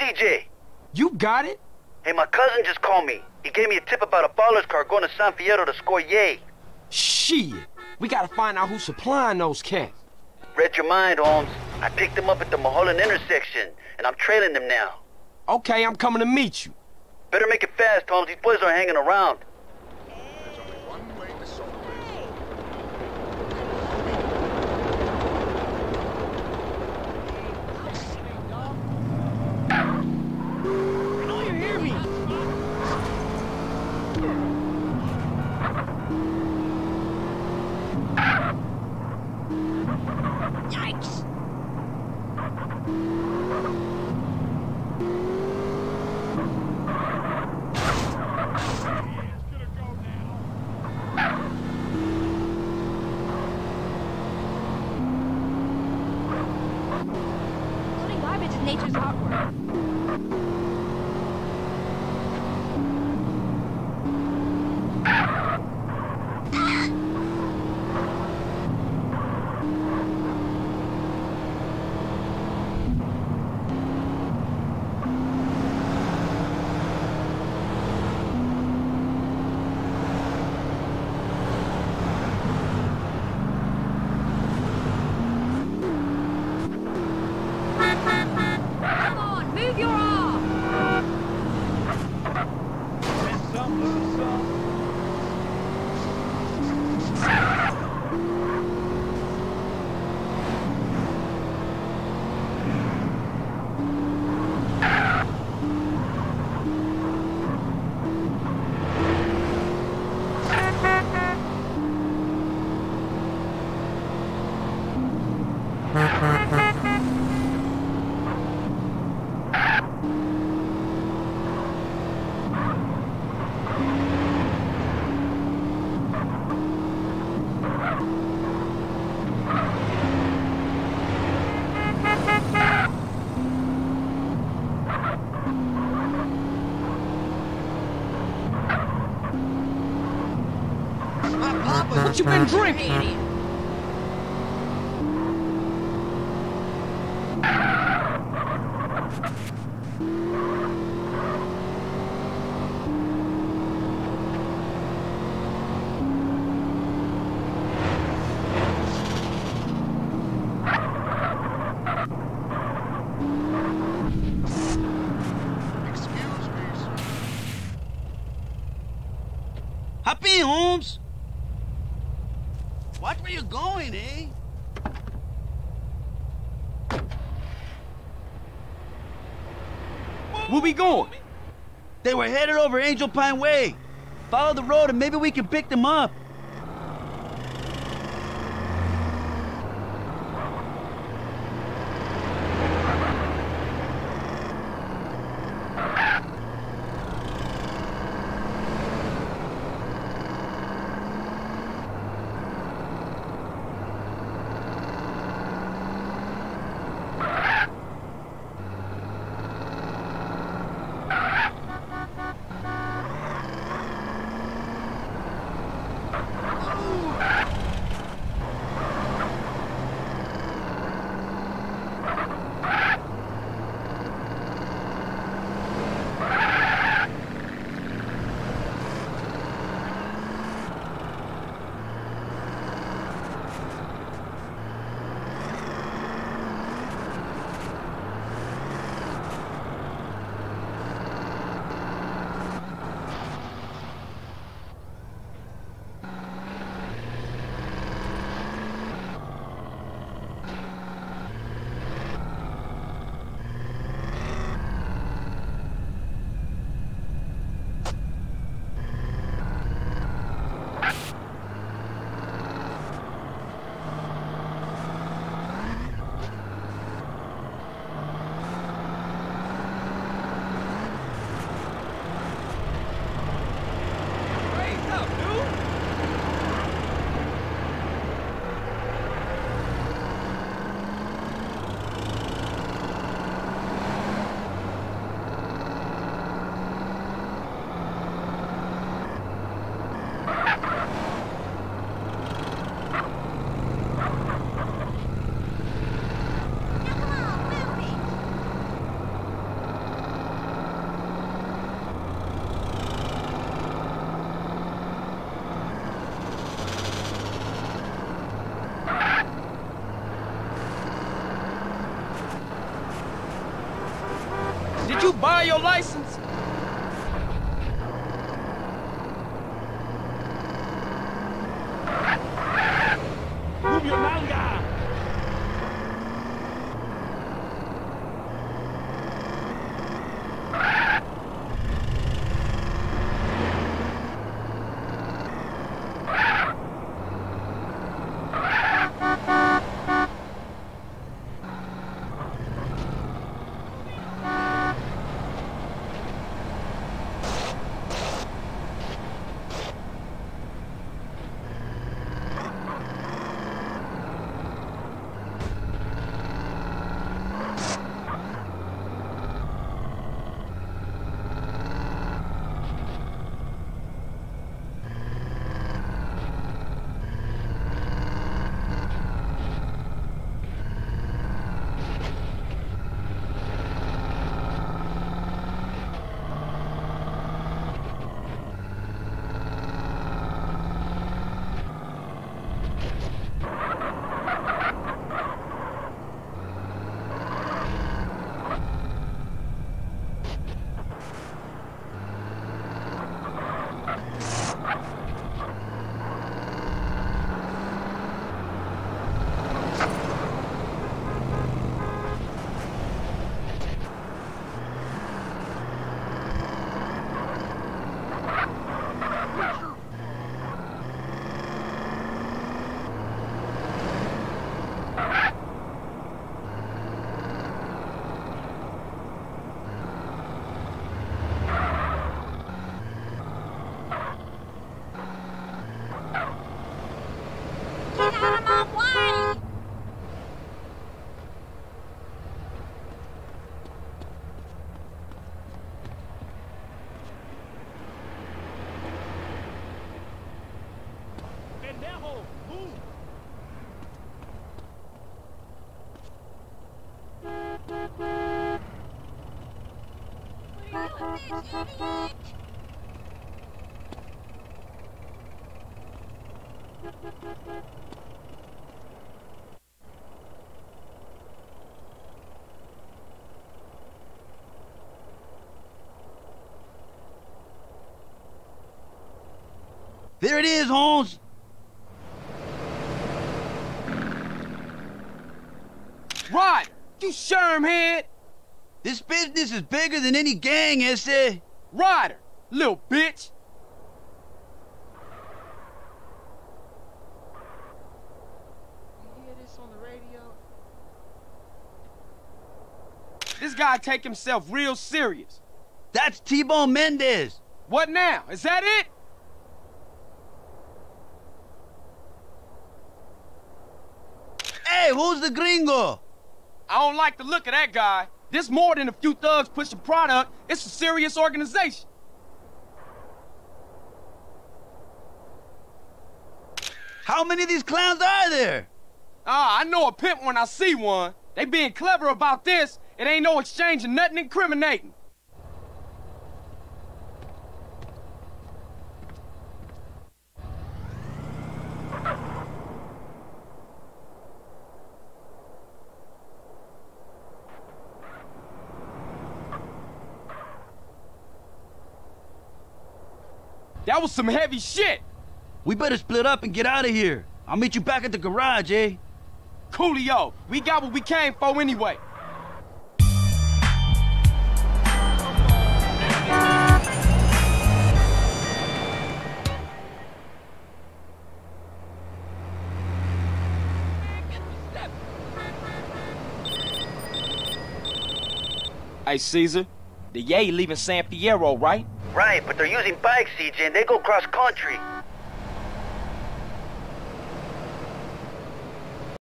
TJ. You got it? Hey, my cousin just called me. He gave me a tip about a baller's car going to San Fierro to score yay. Shit. We gotta find out who's supplying those cats. Read your mind, Holmes. I picked them up at the Mulholland intersection, and I'm trailing them now. Okay, I'm coming to meet you. Better make it fast, Holmes. These boys aren't hanging around. There's only one way to solve this. I know you hear me. Yikes! Loading garbage is nature's artwork. Come on, move your arm! What you been drinking? Excuse me, sir. Hop in, Holmes. Watch where you're going, eh? Where we going? They were headed over Angel Pine Way. Follow the road and maybe we can pick them up. borrow your license? Move your manga! There it is, Holmes. Rod, you shermhead. This business is bigger than any gang, Esse. Ryder, little bitch. You hear this on the radio? This guy take himself real serious. That's T-Bone Mendez. What now? Is that it? Hey, who's the gringo? I don't like the look of that guy. This more than a few thugs pushing product. It's a serious organization. How many of these clowns are there? Ah, I know a pimp when I see one. They being clever about this. It ain't no exchange of nothing incriminating. That was some heavy shit. We better split up and get out of here. I'll meet you back at the garage, eh? Coolio, we got what we came for anyway. Hey, Caesar, the Yay leaving San Fierro, right? Right, but they're using bikes, CJ, and they go cross country.